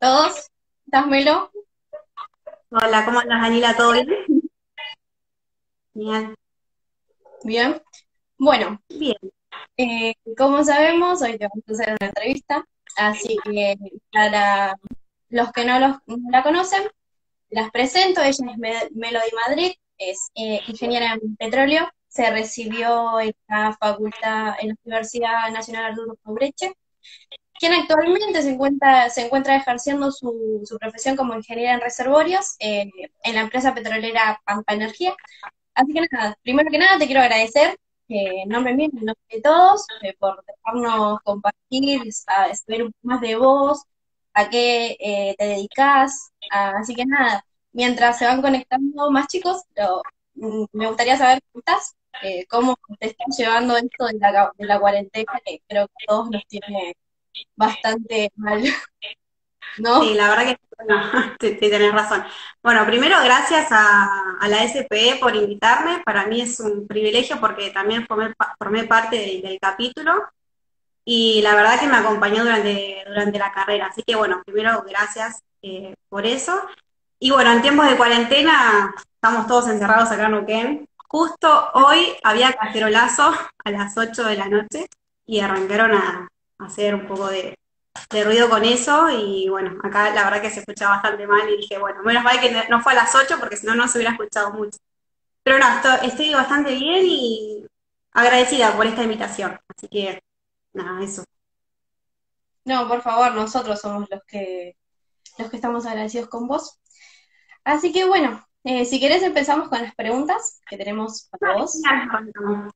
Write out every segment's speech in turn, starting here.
todos. ¿Estás, Melo? Hola, ¿cómo andas, Daniela? ¿Todo bien? Genial. Bien. Bueno, Bien. como sabemos, hoy te vamos a hacer una entrevista, así que para los que no la conocen, las presento. Ella es Melody Madrid, es ingeniera en petróleo, se recibió en la facultad, en la Universidad Nacional Arturo Breche, quien actualmente se encuentra ejerciendo su profesión como ingeniera en reservorios en la empresa petrolera Pampa Energía. Así que nada, primero que nada te quiero agradecer, en nombre mío y en nombre de todos, por dejarnos compartir, a saber un poco más de vos, a qué te dedicás. Así que nada, mientras se van conectando más chicos, me gustaría saber cómo estás, cómo te estás llevando esto de la cuarentena, que creo que a todos nos tiene bastante mal, Sí, ¿no? la verdad que bueno, sí, tenés razón. Bueno, primero gracias a la SPE por invitarme. Para mí es un privilegio porque también formé parte del capítulo y la verdad que me acompañó durante la carrera. Así que bueno, primero gracias por eso. Y bueno, en tiempos de cuarentena estamos todos encerrados acá en Neuquén. Justo hoy había cacerolazo a las 8 de la noche y arrancaron a hacer un poco de ruido con eso y bueno, acá la verdad que se escucha bastante mal y dije, bueno, menos mal que no fue a las 8 porque si no, no se hubiera escuchado mucho. Pero no, estoy bastante bien y agradecida por esta invitación. Así que nada, eso. No, por favor, nosotros somos los que estamos agradecidos con vos. Así que bueno, si querés empezamos con las preguntas que tenemos para Dale, vos. genial.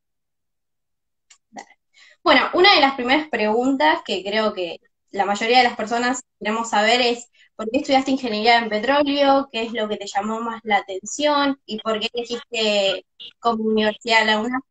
Bueno, una de las primeras preguntas que creo que la mayoría de las personas queremos saber es ¿por qué estudiaste ingeniería en petróleo? ¿Qué es lo que te llamó más la atención? ¿Y por qué elegiste como universidad la UNA?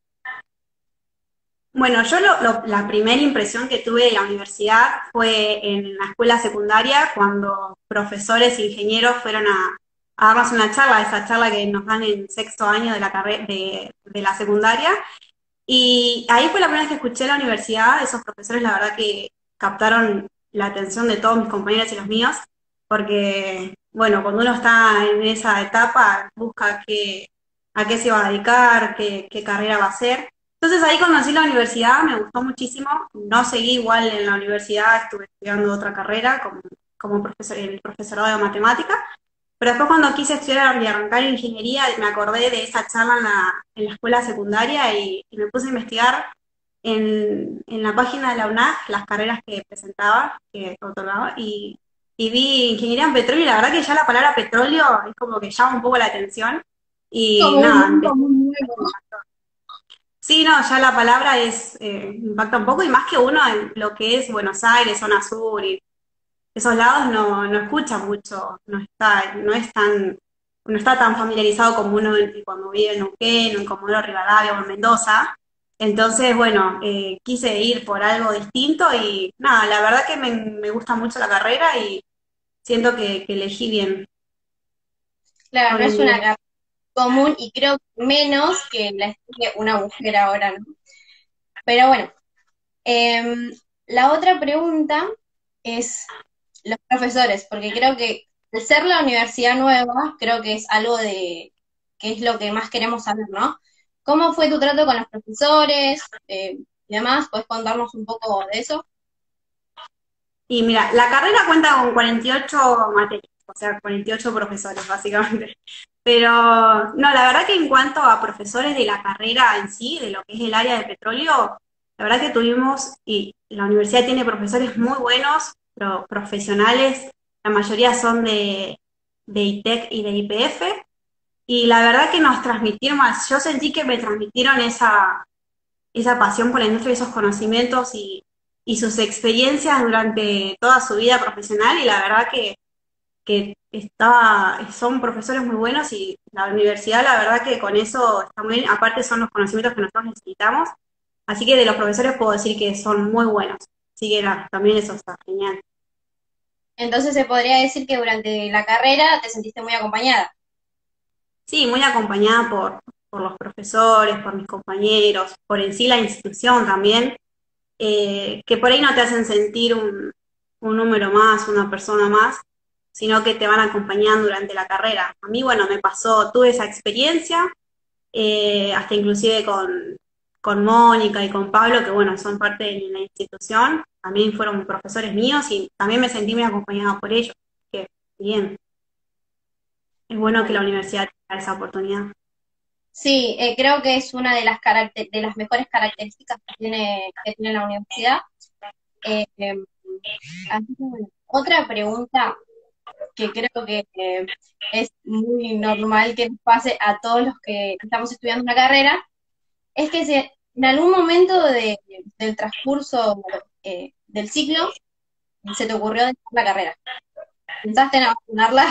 Bueno, yo la primera impresión que tuve de la universidad fue en la escuela secundaria, cuando profesores e ingenieros fueron a darnos una charla, esa charla que nos dan en sexto año de la carrera de la secundaria. Y ahí fue la primera vez que escuché la universidad. Esos profesores, la verdad que captaron la atención de todos mis compañeros y los míos, porque, bueno, cuando uno está en esa etapa, busca a qué se va a dedicar, qué carrera va a hacer. Entonces ahí conocí la universidad, me gustó muchísimo. No seguí igual en la universidad, estuve estudiando otra carrera como profesor, el profesorado de matemática. Pero después cuando quise estudiar y arrancar en ingeniería, me acordé de esa charla en la escuela secundaria y me puse a investigar en la página de la UNAC las carreras que presentaba, que otorgaba, y vi ingeniería en petróleo y la verdad que ya la palabra petróleo es como que llama un poco la atención. Y Como un nada, mundo muy nuevo. sí, no, ya la palabra impacta un poco y más que uno en lo que es Buenos Aires, zona sur y esos lados no escucha mucho, no está tan familiarizado como uno cuando vive en Neuquén, o en Comodoro Rivadavia o en Mendoza. Entonces, bueno, quise ir por algo distinto y nada, la verdad que me gusta mucho la carrera y siento que elegí bien Claro, no hoy en es una día. carrera común y creo que menos que la estudie una mujer ahora, ¿no? Pero bueno, em, la otra pregunta es los profesores, porque creo que al ser la universidad nueva, creo que es algo de que es lo que más queremos saber, ¿no? ¿Cómo fue tu trato con los profesores y demás? ¿Puedes contarnos un poco de eso? Y mira, la carrera cuenta con 48 materias, o sea, 48 profesores, básicamente. Pero no, la verdad que en cuanto a profesores de la carrera en sí, de lo que es el área de petróleo, la verdad que tuvimos, y la universidad tiene profesores muy buenos, profesionales, la mayoría son de ITEC y de IPF, y la verdad que nos transmitieron más, yo sentí que me transmitieron esa pasión por la industria y esos conocimientos y sus experiencias durante toda su vida profesional y la verdad son profesores muy buenos y la universidad la verdad que con eso está muy bien, aparte son los conocimientos que nosotros necesitamos, así que de los profesores puedo decir que son muy buenos, así que también eso está genial. Entonces se podría decir que durante la carrera te sentiste muy acompañada. Sí, muy acompañada por los profesores, por mis compañeros, por en sí la institución también, que por ahí no te hacen sentir un número más, una persona más, sino que te van acompañando durante la carrera. A mí, bueno, me pasó, tuve esa experiencia, hasta inclusive con Mónica y con Pablo, que bueno, son parte de la institución, también fueron profesores míos y también me sentí muy acompañada por ellos. Que bien, es bueno que la Bueno, universidad tenga esa oportunidad. sí, creo que es una de de las mejores características que tiene la universidad. Eh, em, Así que, bueno, otra pregunta que creo que es muy normal que nos pase a todos los que estamos estudiando una carrera, es que si en algún momento del transcurso del ciclo se te ocurrió dejar la carrera. ¿Pensaste en abandonarla?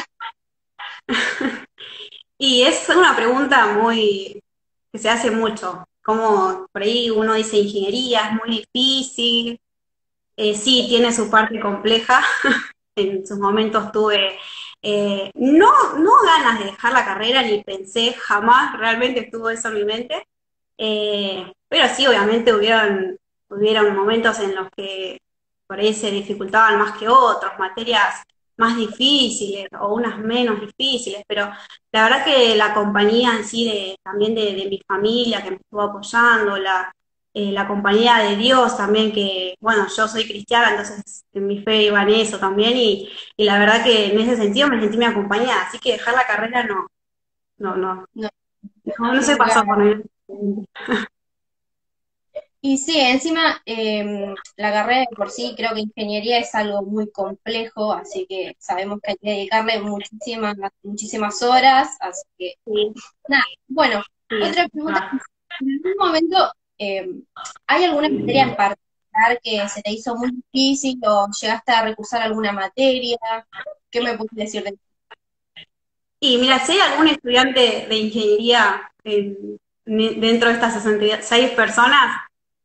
Y es una pregunta muy que se hace mucho, como por ahí uno dice ingeniería es muy difícil, sí, tiene su parte compleja, en sus momentos tuve no ganas de dejar la carrera, ni pensé, jamás realmente estuvo eso en mi mente, pero sí, obviamente hubieron momentos en los que por ahí se dificultaban más que otros, materias más difíciles o unas menos difíciles, pero la verdad que la compañía en sí también de mi familia que me estuvo apoyando, la compañía de Dios también, que bueno, yo soy cristiana, entonces en mi fe iba en eso también, y la verdad que en ese sentido me sentí muy acompañada, así que dejar la carrera no, no, No, no se nunca. pasó por mí. Y sí, encima la carrera de por sí creo que ingeniería es algo muy complejo, así que sabemos que hay que dedicarle muchísimas horas, así que Sí, nada. Bueno, sí, es otra pregunta verdad. es, ¿en algún momento eh, hay alguna materia en particular que se te hizo muy difícil o llegaste a recursar alguna materia? ¿Qué me puedes decir de Y mira, si hay algún estudiante de ingeniería dentro de estas 66 personas,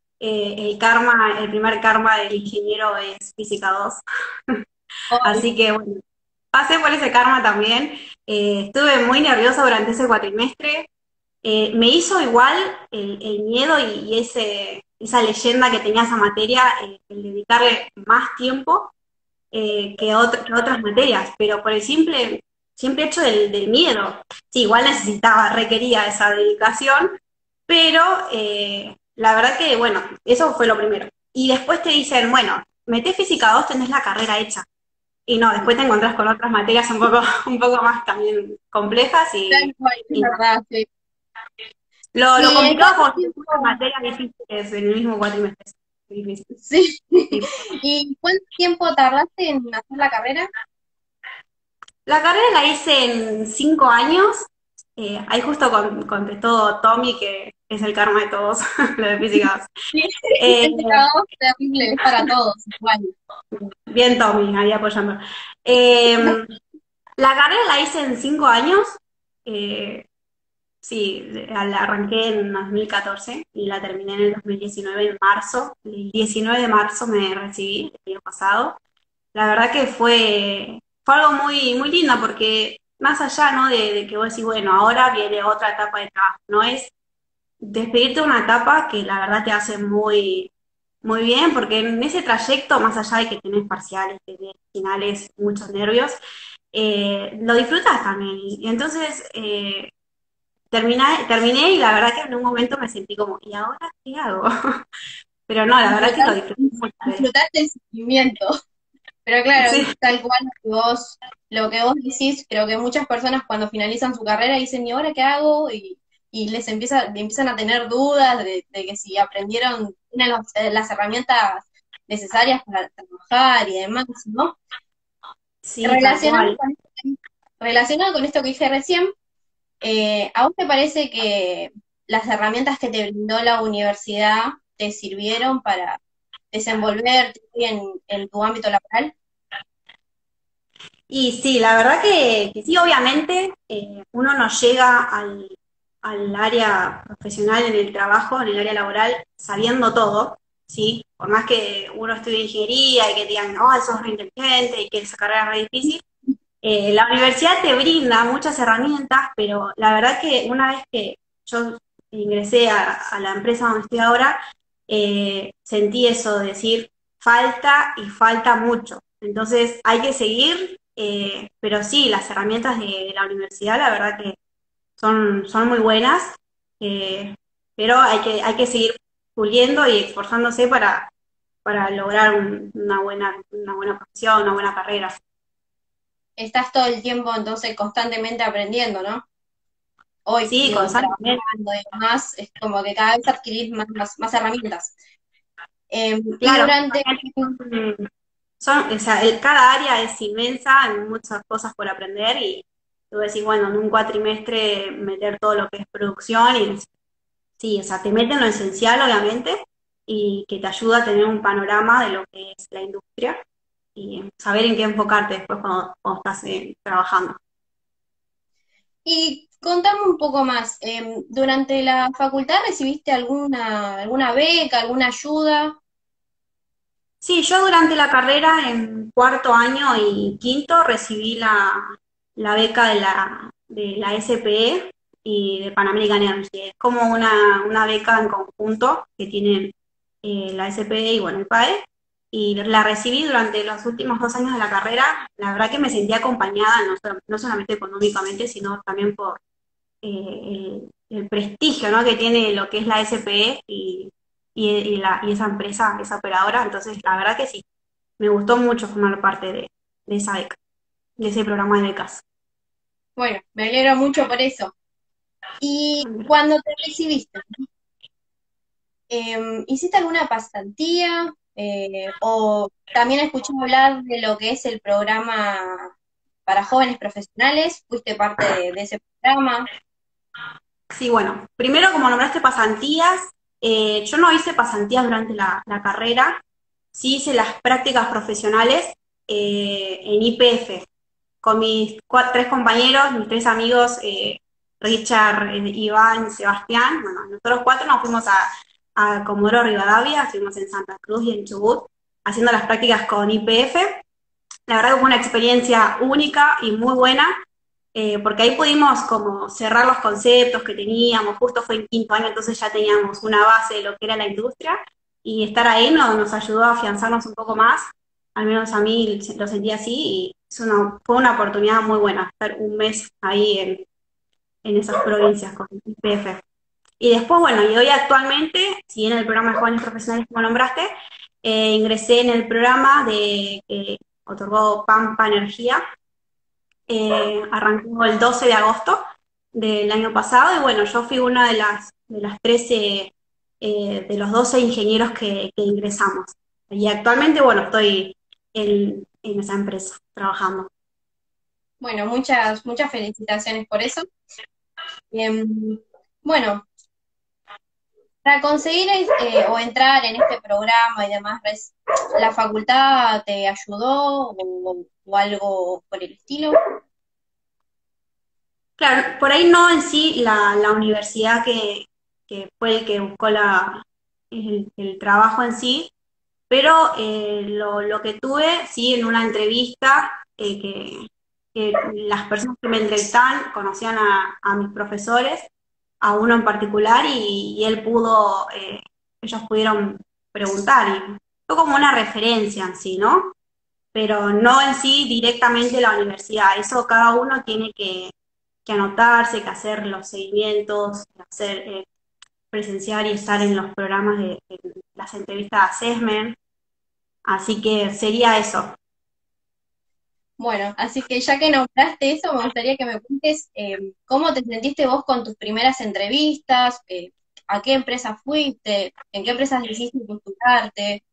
el primer karma del ingeniero es física 2. hoy? Así que bueno, pasé por ese karma también. Estuve muy nerviosa durante ese cuatrimestre. Me hizo igual el miedo y esa leyenda que tenía esa materia, el dedicarle más tiempo que otras materias, pero por el simple hecho del miedo. Sí, igual necesitaba, requería esa dedicación, pero la verdad que, bueno, eso fue lo primero. Y después te dicen, bueno, metés física 2 tenés la carrera hecha. Y no, después te encontrás con otras materias un poco más también complejas Tal cual, es y verdad, sí. lo Sí, ¿en complicado cuánto fue que tiempo? muchas materias difíciles en el mismo cuatrimestre. Difícil. Sí. Sí. ¿Y cuánto tiempo tardaste en hacer la carrera? La carrera la hice en 5 años. Ahí justo contestó Tommy, que es el karma de todos, lo de física. Sí, Eh, ese caos terrible, es para todos, igual. Bien, Tommy, ahí apoyando. Eh, la carrera la hice en 5 años. Eh, sí, la arranqué en 2014 y la terminé en el 2019, en marzo. El 19 de marzo me recibí el año pasado. La verdad que fue algo muy, muy lindo porque más allá, ¿no? de que vos decís, bueno, ahora viene otra etapa de trabajo, no es despedirte de una etapa que la verdad te hace muy, muy bien, porque en ese trayecto, más allá de que tenés parciales, tenés finales, muchos nervios, lo disfrutas también. Y entonces terminé y la verdad que en un momento me sentí como, ¿y ahora qué hago? Pero no, la verdad que lo Disfrutar, disfruté mucho. disfrutaste el sentimiento. Pero claro, Sí, es tal cual lo que vos decís, creo que muchas personas cuando finalizan su carrera dicen, ¿y ahora qué hago? Y empiezan a tener dudas de que si aprendieron, tienen las herramientas necesarias para trabajar y demás, ¿no? sí, tal Relacionado cual. con, relacionado con esto que dije recién, ¿a vos te parece que las herramientas que te brindó la universidad te sirvieron para desenvolverte en tu ámbito laboral? Y sí, la verdad que sí, obviamente uno no llega al área profesional en el trabajo, en el área laboral, sabiendo todo, ¿sí? Por más que uno estudie ingeniería y que digan, oh, eso es re inteligente y que esa carrera es re difícil, la universidad te brinda muchas herramientas, pero la verdad que una vez que yo ingresé a la empresa donde estoy ahora, sentí eso de decir, falta y falta mucho. Entonces hay que seguir, pero sí, las herramientas de la universidad, la verdad que son muy buenas, eh, pero hay que seguir puliendo y esforzándose para lograr una buena profesión, una buena carrera. Estás todo el tiempo entonces constantemente aprendiendo, ¿no? Hoy, Sí, digo, constantemente. trabajando y demás, es como que cada vez adquirís más herramientas. Y Claro, durante, o sea, cada área es inmensa, hay muchas cosas por aprender y tú decís, bueno, en un cuatrimestre meter todo lo que es producción y sí, o sea, te meten lo esencial, obviamente, y que te ayuda a tener un panorama de lo que es la industria y saber en qué enfocarte después cuando estás trabajando. y contame un poco más, ¿durante la facultad recibiste alguna beca, alguna ayuda? Sí, yo durante la carrera, en cuarto año y quinto, recibí la beca de la SPE y de Pan American Energy. Es como una beca en conjunto que tienen la SPE y bueno, el PAE. Y la recibí durante los últimos 2 años de la carrera. La verdad que me sentí acompañada, no solamente económicamente, sino también por el prestigio, ¿no?, que tiene lo que es la SPE y esa empresa, esa operadora. Entonces, la verdad que sí, me gustó mucho formar parte de esa beca, de ese programa de becas. Bueno, me alegro mucho por eso. Y cuando te recibiste, ¿hiciste alguna pasantía? ¿O también escuché hablar de lo que es el programa para jóvenes profesionales? ¿Fuiste parte de ese programa? Sí, bueno, primero como nombraste pasantías, yo no hice pasantías durante la carrera, sí hice las prácticas profesionales en YPF, con mis tres compañeros, mis tres amigos, Richard, Iván, Sebastián. Bueno, nosotros cuatro nos fuimos a Comodoro Rivadavia, estuvimos en Santa Cruz y en Chubut, haciendo las prácticas con YPF. La verdad que fue una experiencia única y muy buena, porque ahí pudimos como cerrar los conceptos que teníamos, justo fue en quinto año, entonces ya teníamos una base de lo que era la industria, y estar ahí nos ayudó a afianzarnos un poco más, al menos a mí lo sentí así, y fue una oportunidad muy buena, estar un mes ahí en esas provincias con IPF. Y después, bueno, y hoy actualmente, si en el programa de jóvenes profesionales como nombraste, ingresé en el programa que otorgó Pampa Energía, arrancó el 12 de agosto del año pasado, y bueno, yo fui una de las 13, de los 12 ingenieros que ingresamos. Y actualmente, bueno, estoy en esa empresa trabajando. Bueno, muchas felicitaciones por eso. Em, bueno, para conseguir o entrar en este programa y demás, ¿la facultad te ayudó o algo por el estilo? Claro, por ahí no en sí la universidad que fue el que buscó el trabajo en sí, pero lo que tuve, sí, en una entrevista, que las personas que me entrevistaban conocían a mis profesores, a uno en particular, y él ellos pudieron preguntar, y fue como una referencia en sí, ¿no? Pero no en sí directamente la universidad, eso cada uno tiene que anotarse, que hacer los seguimientos, hacer, presenciar y estar en los programas de las entrevistas de assessment. Así que sería eso. Bueno, así que ya que nombraste eso, me gustaría que me cuentes cómo te sentiste vos con tus primeras entrevistas, a qué empresa fuiste, en qué empresas decidiste postularte.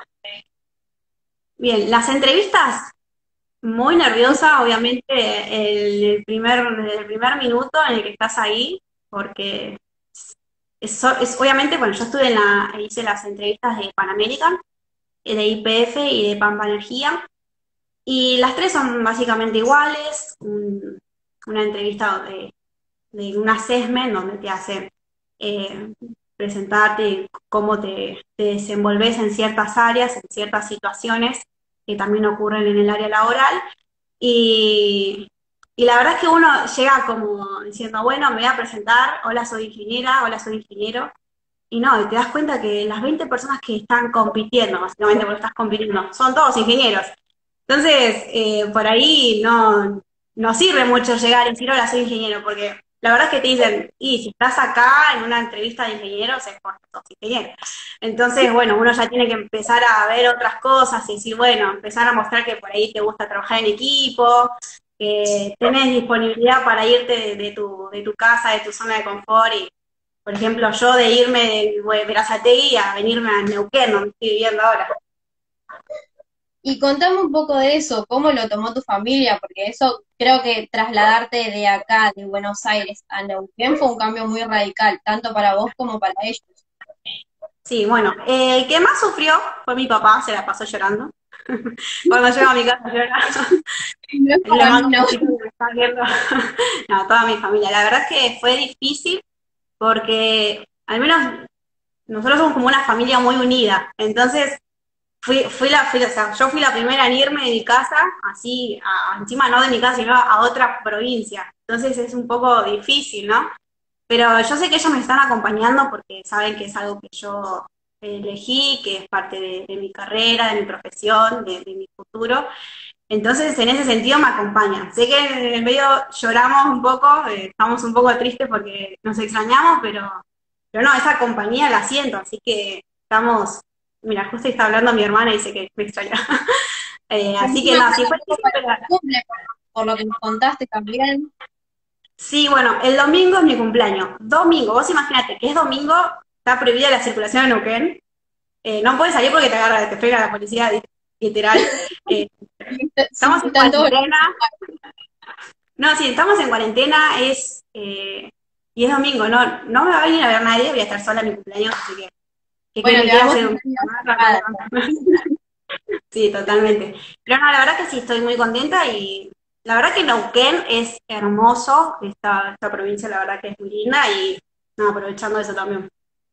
Bien, las entrevistas, muy nerviosa, obviamente, el primer minuto en el que estás ahí, porque obviamente, bueno, yo hice las entrevistas de Pan American, de YPF y de Pampa Energía, y las tres son básicamente iguales, una entrevista de un assessment donde te hacen eh, presentarte cómo te desenvolves en ciertas áreas, en ciertas situaciones que también ocurren en el área laboral. Y, y la verdad es que uno llega como diciendo, bueno, me voy a presentar, hola, soy ingeniera, hola, soy ingeniero. Y no, y te das cuenta que las 20 personas que están compitiendo, básicamente porque estás compitiendo, son todos ingenieros. Entonces, por ahí no sirve mucho llegar y decir, hola, soy ingeniero, porque la verdad es que te dicen, y si estás acá en una entrevista de ingenieros es porque sos ingeniero. Entonces, bueno, uno ya tiene que empezar a ver otras cosas y decir, bueno, empezar a mostrar que por ahí te gusta trabajar en equipo, que tenés disponibilidad para irte de tu casa, de tu zona de confort. Y, por ejemplo, yo de irme de Berazategui a venirme a Neuquén, donde estoy viviendo ahora. Y contame un poco de eso, cómo lo tomó tu familia, porque eso creo que trasladarte de acá, de Buenos Aires a Neuquén, fue un cambio muy radical, tanto para vos como para ellos. Sí, bueno, el que más sufrió fue mi papá, se la pasó llorando. Cuando llego a mi casa llora. No es Es lo para más mí, no. chiquito que me está viendo. No, toda mi familia. La verdad es que fue difícil porque al menos nosotros somos como una familia muy unida. Entonces, o sea, yo fui la primera en irme de mi casa, así, encima no de mi casa, sino a otra provincia. Entonces es un poco difícil, ¿no? Pero yo sé que ellos me están acompañando porque saben que es algo que yo elegí, que es parte de mi carrera, de mi profesión, de mi futuro. Entonces, en ese sentido me acompañan. Sé que en el medio lloramos un poco, estamos un poco tristes porque nos extrañamos, pero no, esa compañía la siento, así que estamos, mira, justo está hablando mi hermana y dice que me extraña. Así que Encima no, sí falta fue poco difícil, para pero el cumple, por lo que nos contaste también. sí, bueno, el domingo es mi cumpleaños. Domingo, vos imagínate que es domingo, está prohibida la circulación en Neuquén. No puedes salir porque te agarra, te frena la policía, literal. Eh, Sí, estamos en están todos. cuarentena. No, sí, estamos en cuarentena, y es domingo, no me va a venir a ver nadie, voy a estar sola en mi cumpleaños, así que Bueno, me te quiera damos hacer un un año cerrada. sí, totalmente. Pero no, la verdad que sí, estoy muy contenta y la verdad que Neuquén es hermoso, esta provincia la verdad que es muy linda y no, aprovechando eso también.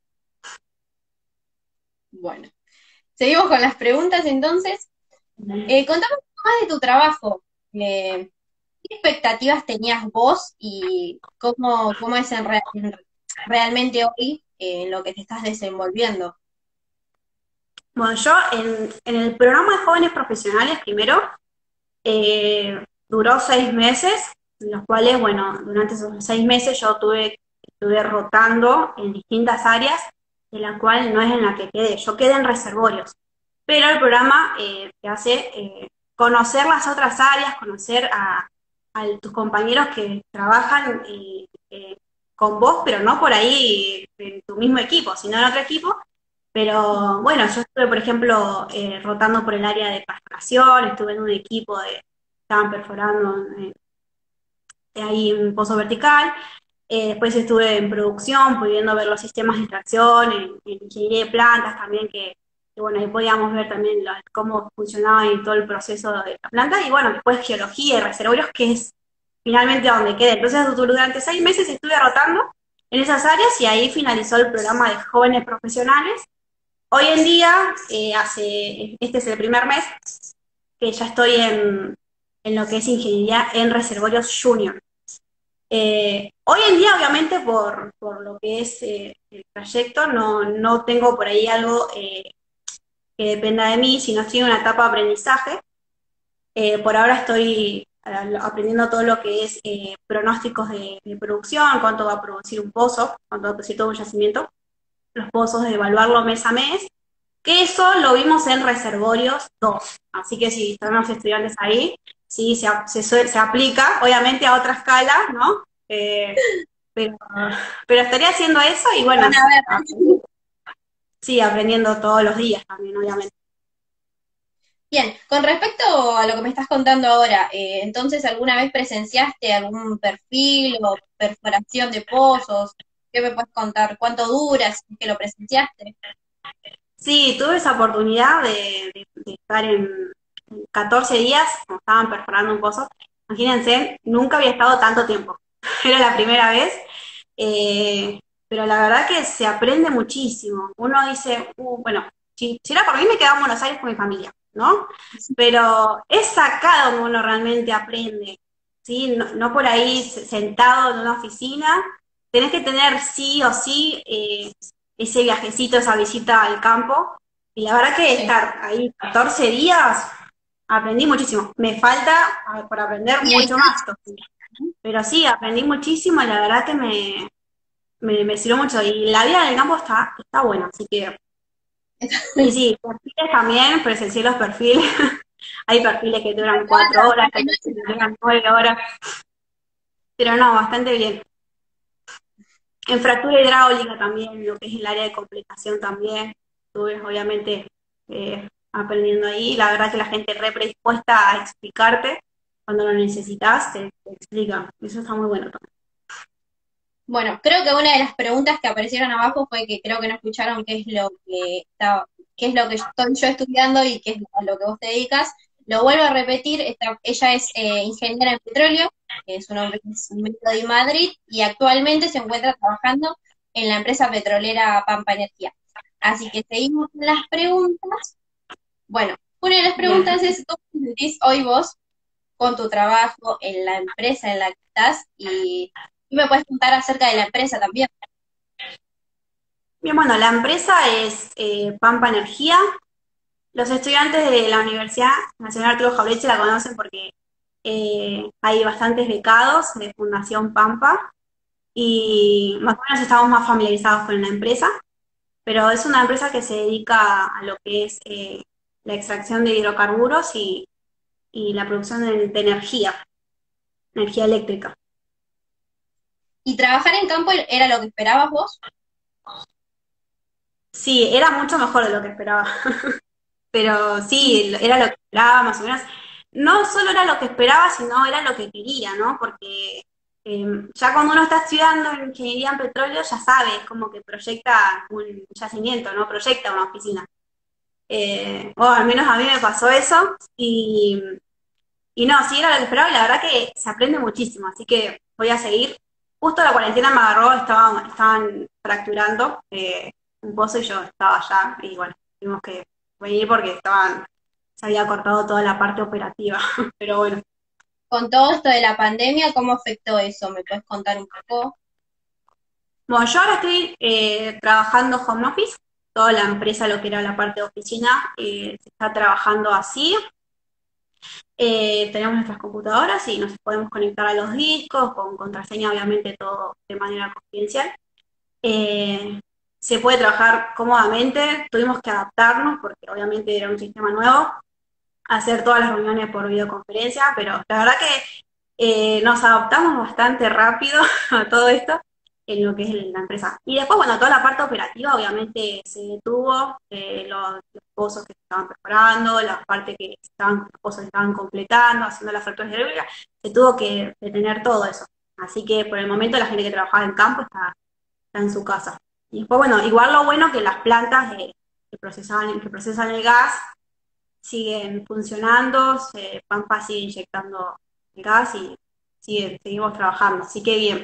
Bueno, seguimos con las preguntas entonces. Contame un poco más de tu trabajo. ¿Qué expectativas tenías vos y cómo es realmente hoy en lo que te estás desenvolviendo? Bueno, yo en el programa de jóvenes profesionales primero, duró 6 meses, en los cuales, bueno, durante esos 6 meses estuve rotando en distintas áreas, de la cual no es en la que quedé. Yo quedé en reservorios, pero el programa te hace conocer las otras áreas, conocer a tus compañeros que trabajan con vos, pero no por ahí en tu mismo equipo, sino en otro equipo. Pero bueno, yo estuve, por ejemplo, rotando por el área de perforación, estuve en un equipo estaban perforando ahí un pozo vertical. Después estuve en producción, pudiendo ver los sistemas de extracción, en ingeniería de plantas también, que bueno, ahí podíamos ver también cómo funcionaba y todo el proceso de la planta. Y bueno, después geología y reservorios, que es finalmente a donde quedé. Entonces, durante 6 meses estuve rotando en esas áreas y ahí finalizó el programa de jóvenes profesionales. Hoy en día, este es el primer mes que ya estoy en lo que es ingeniería en reservorios junior. Hoy en día, obviamente, por lo que es el trayecto, no tengo por ahí algo que dependa de mí, sino estoy en una etapa de aprendizaje. Por ahora estoy aprendiendo todo lo que es pronósticos de producción, cuánto va a producir un pozo, cuánto va a producir todo un yacimiento, los pozos, de evaluarlo mes a mes, que eso lo vimos en Reservorios 2. Así que si están los estudiantes ahí, sí, se aplica, obviamente a otra escala, ¿no? Pero, pero estaría haciendo eso y bueno, Van a ver. sí, aprendiendo todos los días también, obviamente. Bien, con respecto a lo que me estás contando ahora, entonces, ¿alguna vez presenciaste algún perfil o perforación de pozos? ¿Qué me puedes contar? ¿Cuánto dura? Si es que lo presenciaste. Sí, tuve esa oportunidad de estar en 14 días, como estaban perforando un pozo. Imagínense, nunca había estado tanto tiempo. Era la primera vez, pero la verdad que se aprende muchísimo. Uno dice, bueno, si era por mí me quedaba en Buenos Aires con mi familia, ¿no? Pero es acá donde uno realmente aprende, ¿sí? No por ahí sentado en una oficina. Tenés que tener sí o sí ese viajecito, esa visita al campo. Y la verdad que Sí. estar ahí 14 días aprendí muchísimo. Me falta por aprender Y ahí mucho más, pero sí, aprendí muchísimo y la verdad que me sirvió mucho. Y la vida en el campo está buena, así que... Y sí, perfiles también, presencié los perfiles. Hay perfiles que duran 4 horas, hay perfiles que duran 9 horas, pero no, bastante bien. En fractura hidráulica también, lo que es el área de complicación también, estuve obviamente aprendiendo ahí. La verdad que la gente re predispuesta a explicarte cuando lo necesitas, te explica. Eso está muy bueno también. bueno, creo que una de las preguntas que aparecieron abajo fue que creo que no escucharon qué es lo que qué es lo que estoy yo estudiando y qué es a lo que vos te dedicas. Lo vuelvo a repetir, ella es ingeniera en petróleo, su nombre es Melody Madrid, y actualmente se encuentra trabajando en la empresa petrolera Pampa Energía. Así que seguimos con las preguntas. Bueno, una de las Bien. preguntas es, ¿cómo te sentís hoy vos con tu trabajo en la empresa en la que estás? Y me puedes contar acerca de la empresa también. Bien, bueno, la empresa es Pampa Energía. Los estudiantes de la Universidad Nacional Arturo Jauretche la conocen porque hay bastantes becados de Fundación Pampa y más o menos estamos más familiarizados con la empresa, pero es una empresa que se dedica a lo que es la extracción de hidrocarburos y la producción de energía eléctrica. ¿Y trabajar en campo era lo que esperabas vos? Sí, era mucho mejor de lo que esperaba. Pero sí, era lo que esperaba más o menos. No solo era lo que esperaba, sino era lo que quería, ¿no? Porque ya cuando uno está estudiando en ingeniería en petróleo, ya sabe, es como que proyecta un yacimiento, ¿no? Proyecta una oficina. O al menos a mí me pasó eso. Y no, sí era lo que esperaba y la verdad que se aprende muchísimo. Así que voy a seguir. Justo la cuarentena me agarró, estaban fracturando un pozo y yo estaba allá. Y bueno, tuvimos que venir porque se había cortado toda la parte operativa. Pero bueno. Con todo esto de la pandemia, ¿cómo afectó eso? ¿Me puedes contar un poco? Bueno, yo ahora estoy trabajando home office. Toda la empresa, lo que era la parte de oficina, se está trabajando así. Tenemos nuestras computadoras y nos podemos conectar a los discos con contraseña, obviamente todo de manera confidencial. Eh, Se puede trabajar cómodamente, tuvimos que adaptarnos porque obviamente era un sistema nuevo, hacer todas las reuniones por videoconferencia, pero la verdad que nos adaptamos bastante rápido a todo esto en lo que es la empresa. Y después, bueno, toda la parte operativa obviamente se detuvo, los pozos que se estaban perforando, las partes los pozos que estaban completando, haciendo las fracturas hidráulicas, se tuvo que detener todo eso. Así que por el momento la gente que trabajaba en campo está en su casa. Y después, bueno, igual lo bueno que las plantas que procesan el gas siguen funcionando, Pampa sigue inyectando el gas y seguimos trabajando, así que bien.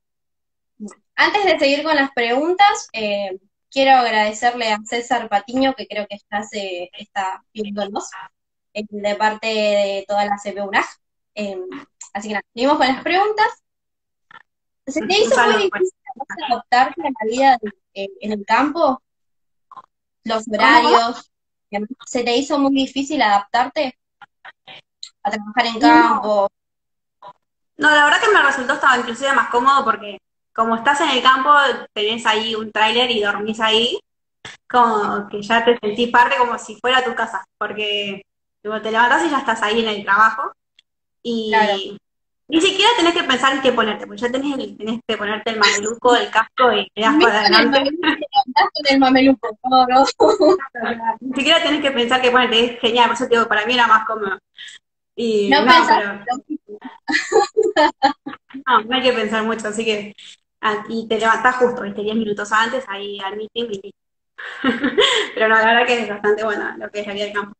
Antes de seguir con las preguntas, quiero agradecerle a César Patiño, que creo que ya se está viéndonos, de parte de toda la CPUNAG. Así que nada, seguimos con las preguntas. ¿Se te Un hizo muy saludo. difícil adaptarte a la vida en el campo? Los ¿Cómo? horarios. ¿Se te hizo muy difícil adaptarte a trabajar en Y no, campo? no, la verdad que me resultó estaba inclusive más cómodo porque como estás en el campo, tenés ahí un tráiler y dormís ahí, como que ya te sentís parte como si fuera tu casa, porque tipo, te levantás y ya estás ahí en el trabajo Claro. y ni siquiera tenés que pensar en qué ponerte, porque ya tenés que ponerte el mameluco, el casco y te das Dormís para con el adelante. mameluco, te levantás con el mameluco, no, no. Ni siquiera tenés que pensar qué ponerte, es genial, por eso te digo, para mí era más cómodo. Y No no, pensás, pero no hay que pensar mucho, así que y te levantás justo, ¿viste? 10 minutos antes ahí al meeting y listo. Pero no, la verdad que es bastante bueno lo que es la vida de campo.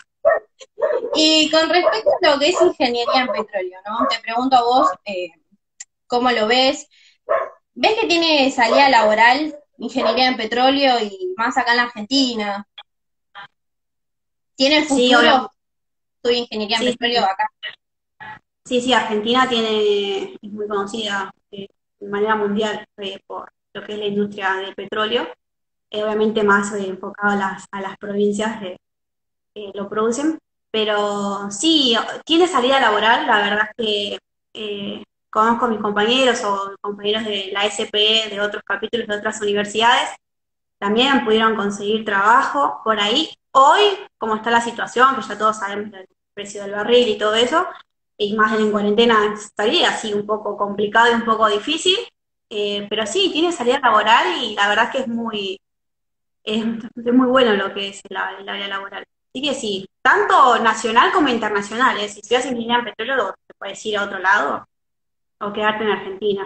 y con respecto a lo que es ingeniería en petróleo, ¿no? Te pregunto a vos, ¿cómo lo ves? ¿Ves que tiene salida laboral ingeniería en petróleo y más acá en la Argentina? ¿Tiene Sí, futuro obviamente. tu ingeniería en Sí, petróleo sí, acá? sí, sí, Argentina es muy conocida de manera mundial por lo que es la industria del petróleo. Obviamente más enfocado a las provincias que lo producen. Pero sí, tiene salida laboral, la verdad es que conozco a mis compañeros o compañeros de la SPE de otros capítulos de otras universidades, también pudieron conseguir trabajo por ahí. Hoy, como está la situación, que ya todos sabemos el precio del barril y todo eso, y más en cuarentena estaría así un poco complicado y un poco difícil, pero sí, tiene salida laboral y la verdad es que es muy bueno lo que es el área laboral. Así que sí, tanto nacional como internacional, ¿eh? Si estudias ingeniería en petróleo, te puedes ir a otro lado o quedarte en Argentina.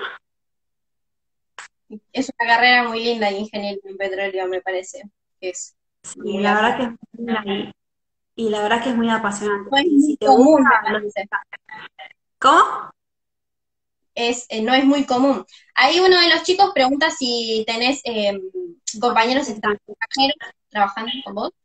Es una carrera muy linda de ingeniería en petróleo, me parece, que es Sí, muy la verdad que apasionante. es muy linda y la verdad que es muy apasionante. No es Y si muy te gusta común, me lo parece. ¿cómo? No es muy común. Ahí uno de los chicos pregunta si tenés compañeros extranjeros trabajando con vos.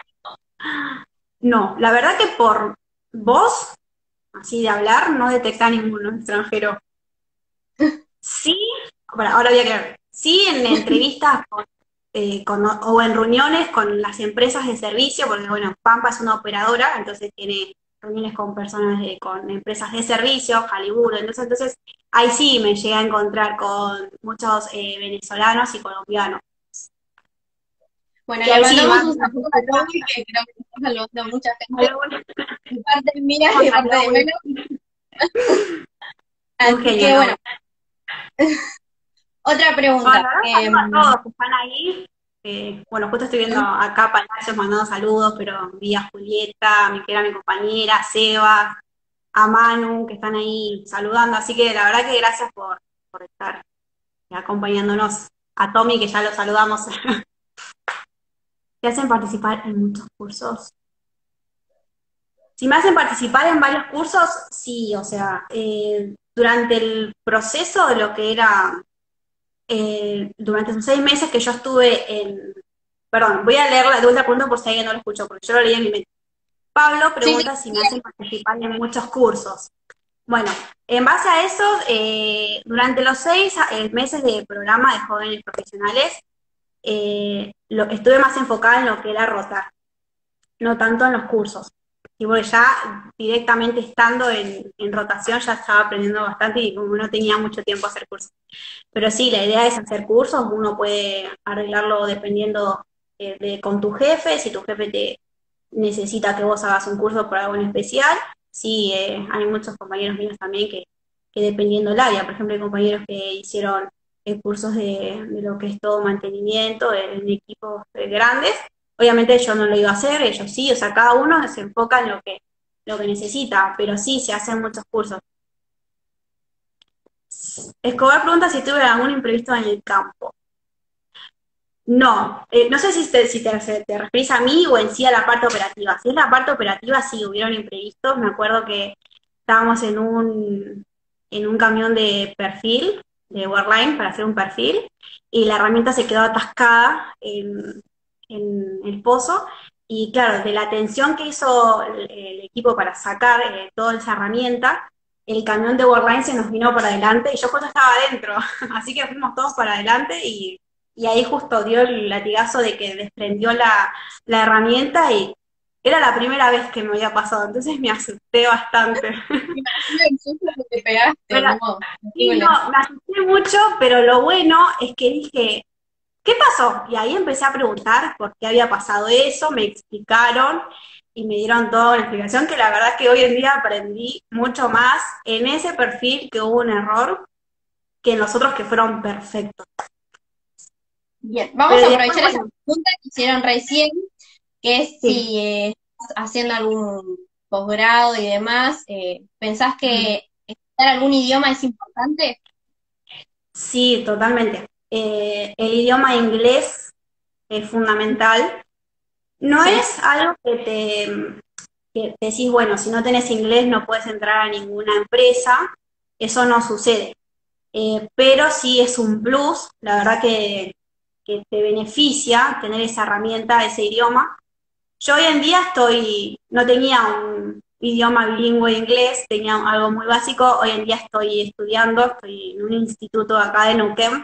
No, la verdad que por voz, así de hablar, no detecta ninguno extranjero. Sí, bueno, ahora voy a aclarar. Sí, en entrevistas o en reuniones con las empresas de servicio, porque bueno, Pampa es una operadora, entonces tiene reuniones con personas con empresas de servicio, Halliburton, entonces ahí sí me llegué a encontrar con muchos venezolanos y colombianos. Bueno, Y le ahí sí, mandamos más un saludo a Tommy, que creo que está saludando a mucha gente, algo, de parte mía y de parte de Melo. un Así genio, que bueno, Lowell. otra Bueno, pregunta. la verdad saludo a todos que están ahí. Bueno, justo estoy viendo acá Palacios mandando saludos, pero vi a Julieta, que era mi compañera, a Seba, a Manu, que están ahí saludando. Así que la verdad que gracias por estar acompañándonos. A Tommy, que ya lo saludamos. Te hacen participar en muchos cursos. Si me hacen participar en varios cursos, sí, o sea, durante el proceso de lo que era durante esos 6 meses que yo estuve perdón, voy a leer la de vuelta pregunta por si alguien no lo escuchó, porque yo lo leí en mi mente. Pablo Sí, pregunta si me hacen participar en muchos cursos. Bueno, en base a eso, durante los 6 meses de programa de jóvenes profesionales, estuve más enfocada en lo que era rotar, no tanto en los cursos. Y porque ya directamente estando en rotación ya estaba aprendiendo bastante y como no tenía mucho tiempo a hacer cursos. Pero sí, la idea es hacer cursos, uno puede arreglarlo dependiendo con tu jefe, si tu jefe te necesita que vos hagas un curso por algo en especial. Sí, hay muchos compañeros míos también que dependiendo del área, por ejemplo, hay compañeros que hicieron cursos de lo que es todo mantenimiento en equipos grandes. Obviamente yo no lo iba a hacer, ellos sí, o sea, cada uno se enfoca en lo que necesita, pero sí, se hacen muchos cursos. Escobar pregunta si tuve algún imprevisto en el campo. No, no sé si te referís a mí o en sí a la parte operativa. Si es la parte operativa, sí, hubieron imprevistos. Me acuerdo que estábamos en un camión de perfil, de Worldline, para hacer un perfil, y la herramienta se quedó atascada en el pozo. Y claro, de la tensión que hizo el equipo para sacar toda esa herramienta, el camión de Worldline se nos vino para adelante y yo justo estaba adentro. Así que fuimos todos para adelante y ahí justo dio el latigazo de que desprendió la herramienta y era la primera vez que me había pasado, entonces me asusté bastante. imagino el susto que te pegaste, Pero ¿no? sí, no, Horrible. me asusté mucho, pero lo bueno es que dije, ¿qué pasó? Y ahí empecé a preguntar por qué había pasado eso, me explicaron y me dieron toda una explicación que la verdad que hoy en día aprendí mucho más en ese perfil que hubo un error que en los otros que fueron perfectos. Bien, vamos Pero a después, aprovechar esa bueno, pregunta que hicieron recién, que es sí. si estás haciendo algún posgrado y demás, ¿pensás que estudiar algún idioma es importante? Sí, totalmente. El idioma inglés es fundamental. No Sí, es algo que decís, bueno, si no tenés inglés no puedes entrar a ninguna empresa. Eso no sucede. Pero sí es un plus, la verdad que te beneficia tener esa herramienta, ese idioma. Yo hoy en día no tenía un idioma bilingüe de inglés, tenía algo muy básico. Hoy en día estoy estudiando, estoy en un instituto acá de Neuquén.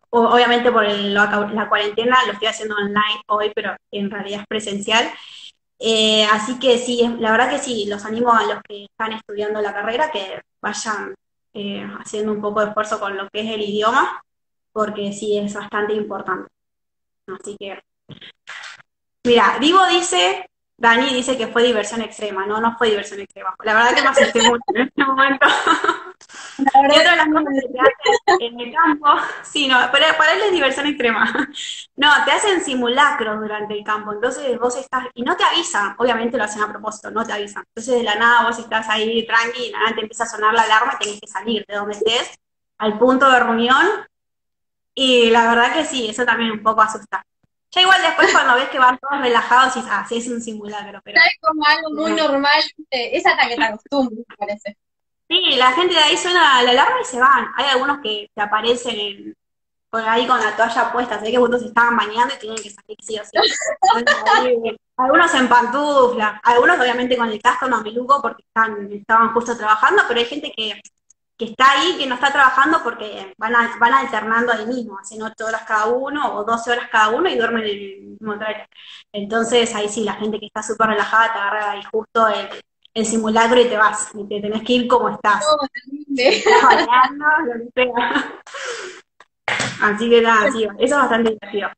Obviamente por la cuarentena lo estoy haciendo online hoy, pero en realidad es presencial. Así que sí, la verdad que sí, los animo a los que están estudiando la carrera que vayan haciendo un poco de esfuerzo con lo que es el idioma, porque sí es bastante importante. Así que, mira, Dani dice que fue diversión extrema, no, no fue diversión extrema. La verdad que me asusté mucho en este momento. La Y verdad otra de que las cosas que te hacen en el campo, sí, no, para él es diversión extrema. No, te hacen simulacros durante el campo, entonces vos estás, y no te avisan, obviamente lo hacen a propósito, no te avisan. Entonces de la nada vos estás ahí tranqui, y de la nada te empieza a sonar la alarma y tenés que salir de donde estés al punto de reunión, y la verdad que sí, eso también un poco asusta. Ya igual después cuando ves que van todos relajados, dices, ah, sí es un simulacro, pero es como algo muy bueno. normal, es hasta que te acostumbres, me parece. Sí, la gente de ahí suena la alarma y se van. Hay algunos que te aparecen ahí con la toalla puesta, sé que algunos se estaban bañando y tienen que salir sí o sí. Entonces, ahí, algunos en pantufla, algunos obviamente con el casco mameluco porque estaban justo trabajando, pero hay gente que está ahí, que no está trabajando porque van alternando ahí mismo, hacen 8 horas cada uno o 12 horas cada uno y duermen en el mismo hotel. Entonces ahí sí, la gente que está súper relajada te agarra ahí justo el simulacro y te vas, y te tenés que ir como estás. No, Si te terrible. estás bañando, lo que sea. Así que nada, sí, eso es bastante divertido.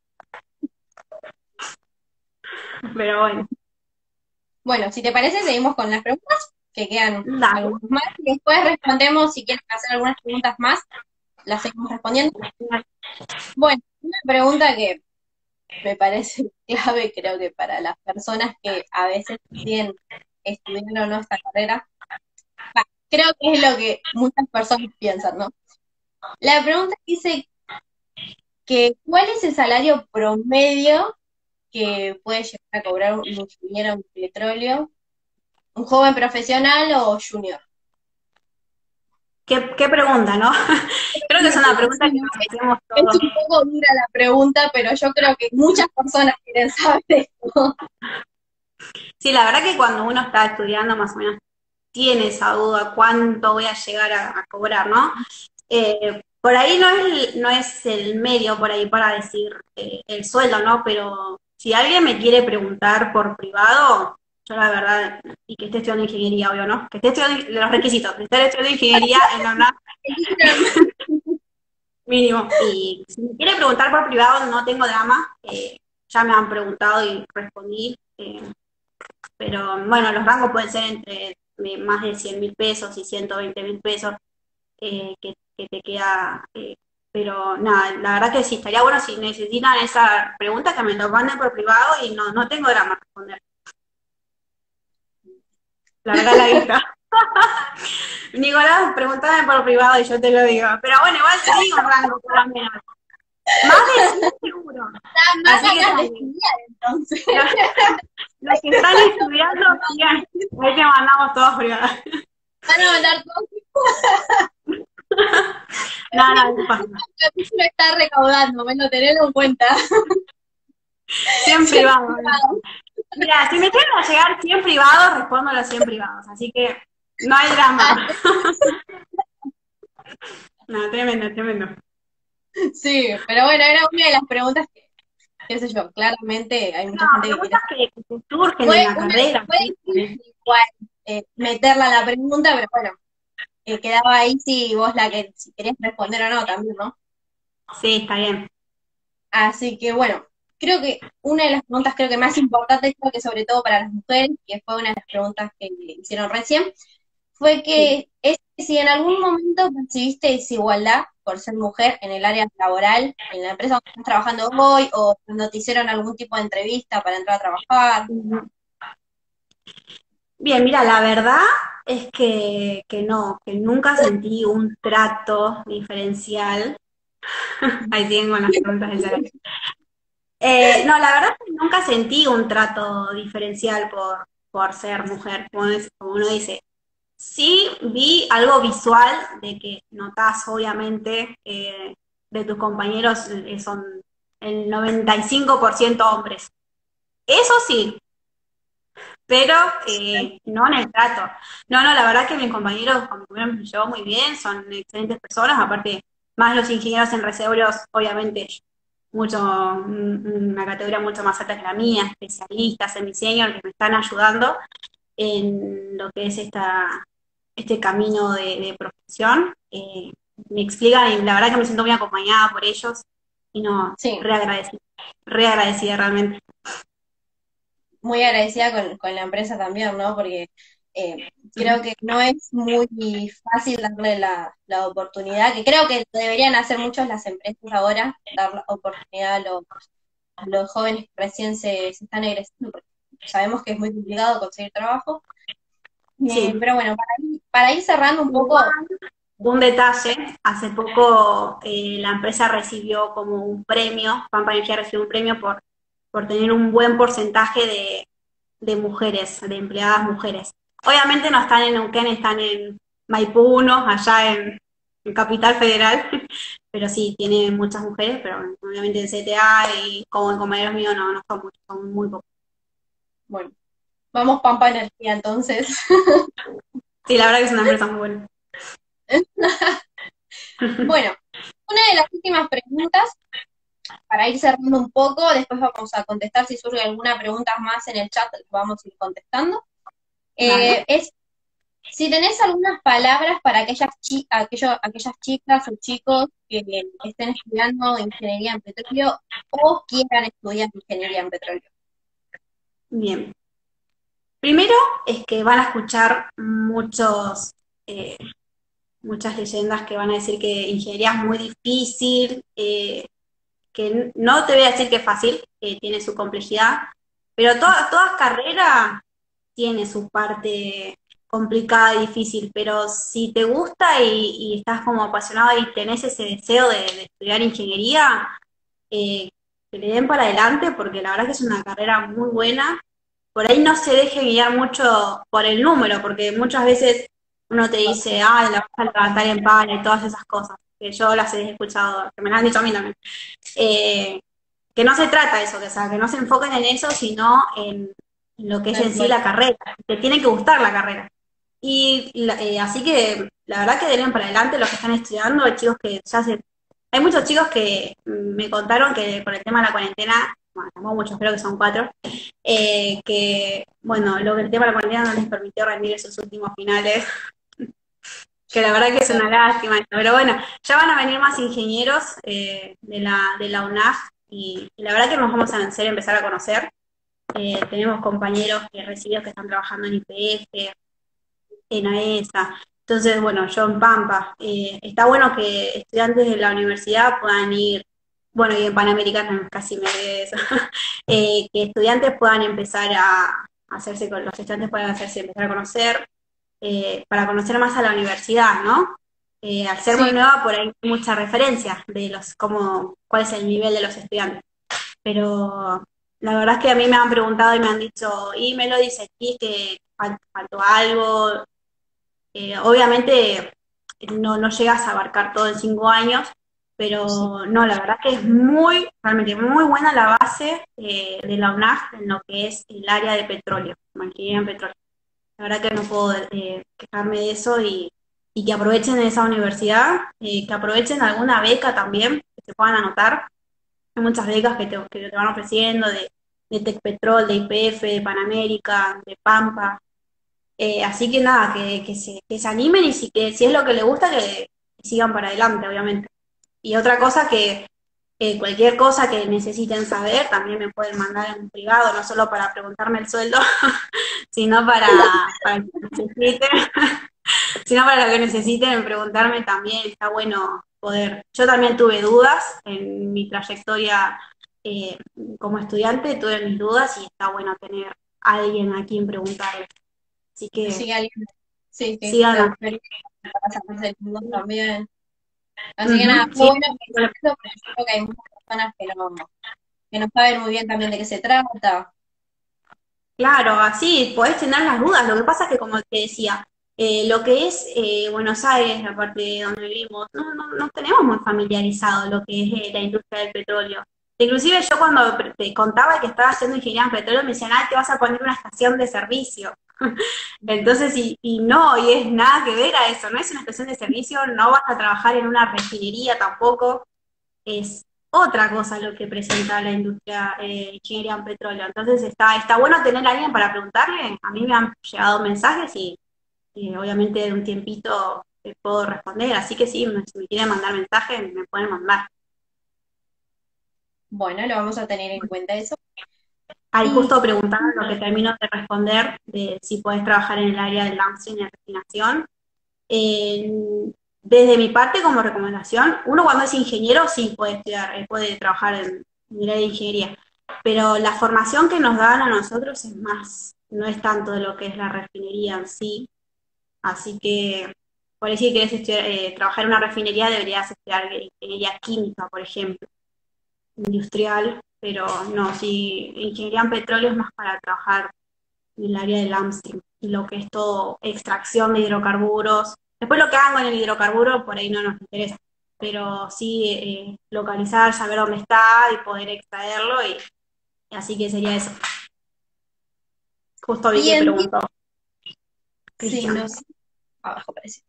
Pero bueno, Bueno, si te parece, seguimos con las preguntas, que quedan dale. algunas más, y después respondemos, si quieren hacer algunas preguntas más, las seguimos respondiendo. Bueno, una pregunta que me parece clave, creo que para las personas que a veces deciden estudiar o no esta carrera, creo que es lo que muchas personas piensan, ¿no? La pregunta dice que ¿cuál es el salario promedio que puede llegar a cobrar un ingeniero en petróleo, un joven profesional o junior? ¿Qué pregunta, no? Creo que es una pregunta que nos hacemos Es todos. un poco dura la pregunta, pero yo creo que muchas personas quieren saber esto. Sí, la verdad que cuando uno está estudiando más o menos tiene esa duda, cuánto voy a llegar a cobrar, ¿no? Por ahí no es el medio por ahí para decir el sueldo, ¿no? Pero si alguien me quiere preguntar por privado, yo la verdad, y que esté estudiando ingeniería, obvio, ¿no? Que esté estudiando los requisitos, de estar estudiando ingeniería en la UNAM mínimo. Y si me quiere preguntar por privado, no tengo drama, ya me han preguntado y respondí. Pero bueno, los rangos pueden ser entre más de 100.000 pesos y 120.000 pesos, que te queda. Pero nada, la verdad que sí, estaría bueno si necesitan esa pregunta que me lo manden por privado y no, no tengo drama en responder. Larga la vista. Nicolás, pregúntame por privado y yo te lo digo. Pero bueno, igual te digo un rango por lo menos. Más de 100 seguro. Más Así que ganas de dale. estudiar, entonces. Los que están estudiando, sigan. Ahí te mandamos todos privados. Van a mandar todo No, no, no pasa. lo que está recaudando, bueno, tenerlo en cuenta. 100 privados. Mira, si me llegan a llegar 100 privados, respondo a los 100 privados. Así que no hay drama. No, tremendo, tremendo. Sí, pero bueno, era una de las preguntas que, qué sé yo, claramente hay No, mucha gente que quiere preguntas saber. que surgen en Fue la una, carrera. fue ¿Sí? difícil igual meterla a la pregunta, pero bueno, quedaba ahí si vos si querías responder o no también, ¿no? Sí, está bien. Así que bueno, creo que una de las preguntas creo que más importantes, creo que sobre todo para las mujeres, que fue una de las preguntas que hicieron recién, fue Sí. que es que si en algún momento percibiste desigualdad por ser mujer en el área laboral, en la empresa donde estás trabajando hoy, o cuando te hicieron algún tipo de entrevista para entrar a trabajar. Bien, mira, la verdad es que no, que nunca sentí un trato diferencial. Ahí tengo las preguntas del salario. No, la verdad es que nunca sentí un trato diferencial por ser mujer, como uno dice. Sí vi algo visual de que notás, obviamente, de tus compañeros son el 95% hombres. Eso sí, pero no en el trato. No, no, la verdad que con mis compañeros me llevo muy bien, son excelentes personas, aparte, más los ingenieros en reservorios, obviamente, una categoría mucho más alta que la mía, especialistas en diseño, que me están ayudando en lo que es este camino de profesión. Me explican y la verdad que me siento muy acompañada por ellos y no, Sí, re agradecida realmente. muy agradecida con la empresa también, ¿no? Porque creo que no es muy fácil darle la oportunidad, que creo que deberían hacer muchos las empresas ahora, dar la oportunidad a los jóvenes que recién se están egresando, porque sabemos que es muy complicado conseguir trabajo. Sí. Pero bueno, para ir cerrando un poco, Un detalle, hace poco la empresa recibió como un premio, Pampa Energía recibió un premio por tener un buen porcentaje de mujeres, de empleadas mujeres. Obviamente no están en Neuquén, están en Maipú 1, allá en Capital Federal, pero sí, tiene muchas mujeres, pero obviamente en CTA y como en compañeros míos no son muchos, son muy pocos. bueno, vamos Pampa Energía entonces. Sí, la verdad que es una empresa muy buena. Bueno, una de las últimas preguntas, para ir cerrando un poco, después vamos a contestar si surge alguna pregunta más en el chat, vamos a ir contestando. Dale. Es si tenés algunas palabras para aquellas chicas o chicos que estén estudiando ingeniería en petróleo o quieran estudiar ingeniería en petróleo. Bien. Primero es que van a escuchar eh, muchas leyendas que van a decir que ingeniería es muy difícil, que no te voy a decir que es fácil, que tiene su complejidad, pero toda carrera tiene su parte complicada y difícil, pero si te gusta y estás como apasionado y tenés ese deseo de estudiar ingeniería, eh, que le den para adelante porque la verdad que es una carrera muy buena. Por ahí no se deje guiar mucho por el número, porque muchas veces uno te dice, ah, la vas a levantar en pala y todas esas cosas, que yo las he escuchado, que me las han dicho a mí también. Eh, que no se trata de eso, que, o sea, que no se enfoquen en eso, sino en lo que es en sí Bueno, la carrera, que tiene que gustar la carrera. Así que la verdad que deben para adelante los que están estudiando, hay chicos que ya se... Hay muchos chicos que me contaron que por el tema de la cuarentena, bueno, tampoco muchos, creo que son 4, que, bueno, lo que el tema de la cuarentena no les permitió rendir esos últimos finales, que la verdad que es una lástima, pero bueno, ya van a venir más ingenieros de la UNAF y la verdad que nos vamos a en serio empezar a conocer. Tenemos compañeros recibidos que están trabajando en IPF, en AESA. Entonces, bueno, yo en Pampa. Está bueno que estudiantes de la universidad puedan ir, bueno, y en Panamericana casi me olvidé de eso, que estudiantes puedan empezar a hacerse con, los estudiantes puedan hacerse, empezar a conocer, para conocer más a la universidad, ¿no? Al ser muy sí, nueva, por ahí hay mucha referencia de cuál es el nivel de los estudiantes. Pero la verdad es que a mí me han preguntado y me han dicho, y me lo dice aquí que faltó algo. Obviamente no llegas a abarcar todo en 5 años, sí. pero no, la verdad que es realmente muy buena la base de la UNAF en lo que es el área de petróleo, como ingeniería en petróleo. La verdad que no puedo quejarme de eso y que aprovechen esa universidad, que aprovechen alguna beca también, que se puedan anotar. Hay muchas becas que te van ofreciendo de Tecpetrol, de YPF, de Panamérica, de Pampa. Así que nada, que se animen y si es lo que les gusta, que sigan para adelante, obviamente. Y otra cosa cualquier cosa que necesiten saber, también me pueden mandar en privado, no solo para preguntarme el sueldo, sino para lo que necesiten, sino para lo que necesiten preguntarme también, está bueno poder. Yo también tuve dudas en mi trayectoria eh, como estudiante, tuve mis dudas y está bueno tener a alguien a quien preguntarle. Así que Sí, alguien, sí, que te sigan. gustaría para sacarse el mundo también. Así que nada, Ujú, fue sí, bueno que hice eso, porque yo creo que hay muchas personas que no saben muy bien también de qué se trata. claro, así podés tener las dudas. Lo que pasa es que, como te decía, lo que es Buenos Aires, la parte de donde vivimos, no tenemos muy familiarizado lo que es la industria del petróleo. Inclusive yo cuando te contaba que estaba haciendo ingeniería en petróleo, me decían, ah, te vas a poner una estación de servicio. Entonces, y no, y es nada que ver a eso, no es una estación de servicio, no vas a trabajar en una refinería tampoco, otra cosa lo que presenta la industria ingeniería en petróleo. Entonces está bueno tener a alguien para preguntarle. A mí me han llegado mensajes y obviamente de un tiempito puedo responder, así que sí, si me quieren mandar mensajes, me pueden mandar. Bueno, lo vamos a tener en cuenta eso. Ahí Y justo preguntaron lo que termino de responder, de si podés trabajar en el área del downstream y de refinación. Eh, Desde mi parte, como recomendación, uno cuando es ingeniero sí puede estudiar, puede trabajar en el área de ingeniería, pero la formación que nos dan a nosotros es más, no es tanto de lo que es la refinería en sí, así que por ahí si querés estudiar, trabajar en una refinería deberías estudiar ingeniería química, por ejemplo, industrial, pero no, si ingeniería en petróleo es más para trabajar en el área del AMSTIM, y lo que es todo extracción de hidrocarburos. Después lo que hagan con el hidrocarburo por ahí no nos interesa, pero sí localizar, saber dónde está y poder extraerlo, y así que sería eso. Justo vi y que en preguntó sí, Cristian. no sé, abajo parece.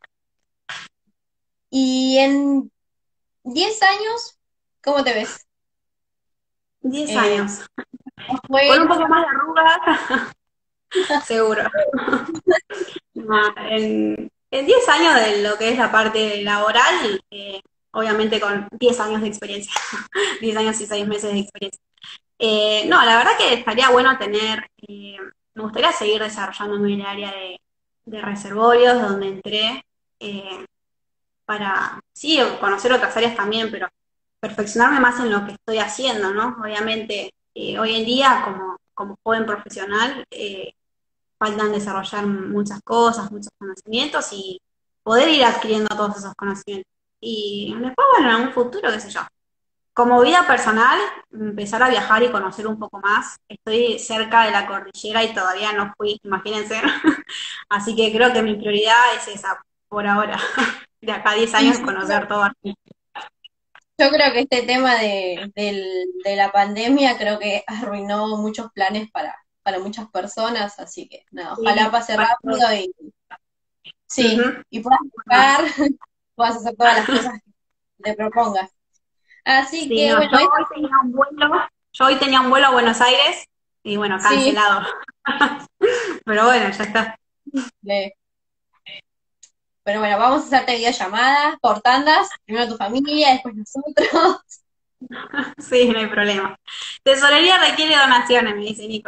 Y en 10 años, ¿cómo te ves? 10 Eh, años. Con Afuera. un poco más de arrugas, seguro. No, en 10 años de lo que es la parte laboral, obviamente con 10 años de experiencia, 10 años y 6 meses de experiencia. No, la verdad que estaría bueno tener, me gustaría seguir desarrollándome en el área de reservorios, donde entré, eh, para, sí, conocer otras áreas también, pero perfeccionarme más en lo que estoy haciendo, ¿no? Obviamente, hoy en día, como joven profesional, faltan desarrollar muchas cosas, muchos conocimientos y poder ir adquiriendo todos esos conocimientos. Y después, bueno, en un futuro, qué sé yo. Como vida personal, empezar a viajar y conocer un poco más. Estoy cerca de la cordillera y todavía no fui, imagínense. Así que creo que mi prioridad es esa, por ahora. De acá a 10 Y años conocer todo. yo creo que este tema de la pandemia creo que arruinó muchos planes para muchas personas, así que nada, ojalá Sí, pase para rápido todos. y sí, Ujú. y puedas Bueno, viajar, puedas hacer todas las cosas que te propongas. Así sí, que no, bueno, eso yo hoy tenía un vuelo a Buenos Aires y bueno, sí, cancelado. Pero bueno, ya está. le- pero bueno, vamos a hacerte videollamadas por tandas, primero tu familia, después nosotros. Sí, no hay problema. Tesorería requiere donaciones, me dice Nico.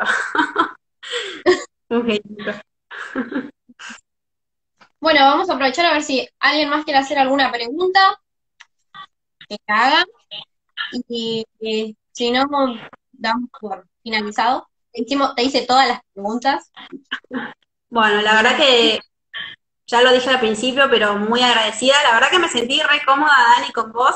Un genio. Bueno, vamos a aprovechar a ver si alguien más quiere hacer alguna pregunta, que la haga. Y si no, damos por finalizado. Te hice todas las preguntas. Bueno, la verdad que ya lo dije al principio, pero muy agradecida. La verdad que me sentí re cómoda, Dani, con vos.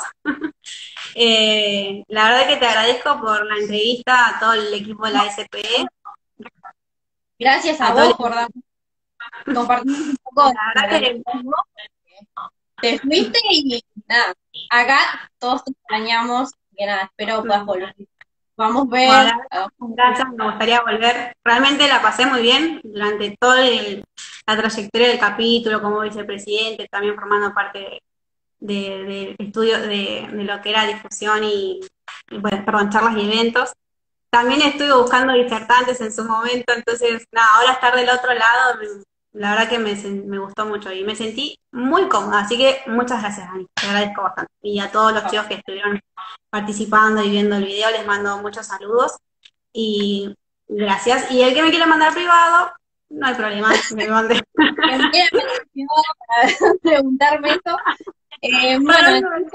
La verdad que te agradezco por la entrevista a todo el equipo de la SPE, Gracias a a todo el vos por equipo. compartirnos un poco La verdad de que, vos. Te fuiste y nada, acá todos te extrañamos. Que nada, espero puedas volver. Vamos a bueno, ver. la verdad, gracias, me gustaría volver. Realmente la pasé muy bien durante toda la trayectoria del capítulo como vicepresidente, también formando parte de estudio de lo que era difusión bueno, perdón, charlas y eventos. También estuve buscando disertantes en su momento, entonces, nada, ahora estar del otro lado, la verdad que me gustó mucho y me sentí muy cómoda, así que muchas gracias, Dani, te agradezco bastante. Y a todos los chicos que estuvieron participando y viendo el video, les mando muchos saludos y gracias. Y el que me quiera mandar privado, no hay problema, me mande. Quien quiera para preguntarme eso. Para Bueno, mí no me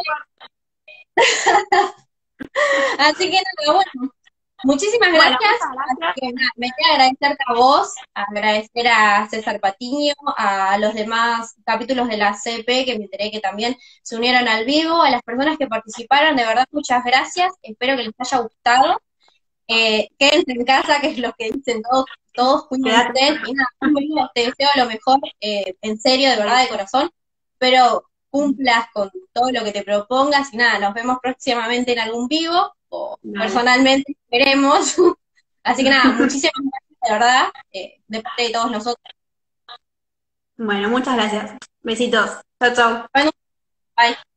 así que nada, bueno, muchísimas Bueno, gracias. muchas Así gracias. que nada, me queda agradecerte a vos, agradecer a César Patiño, a los demás capítulos de la CP que me enteré que también se unieron al vivo, a las personas que participaron, de verdad muchas gracias, espero que les haya gustado. Quédense en casa, que es lo que dicen todos cuídense, Quédate. y nada, Julio, te deseo lo mejor, en serio, de verdad, de corazón, pero cumplas con todo lo que te propongas y nada, nos vemos próximamente en algún vivo, o Dale. personalmente esperemos. Así que nada, muchísimas gracias, de verdad, de parte de todos nosotros. Bueno, muchas gracias. Besitos. Chau, chau. Bueno, bye.